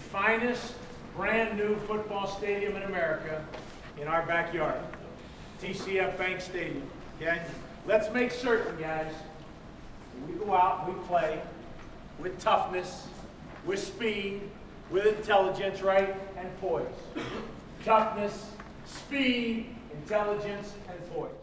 finest brand new football stadium in America in our backyard, TCF Bank Stadium, okay? Let's make certain, guys, we go out and we play with toughness, with speed, with intelligence, right, and poise. Toughness, speed, intelligence, and poise.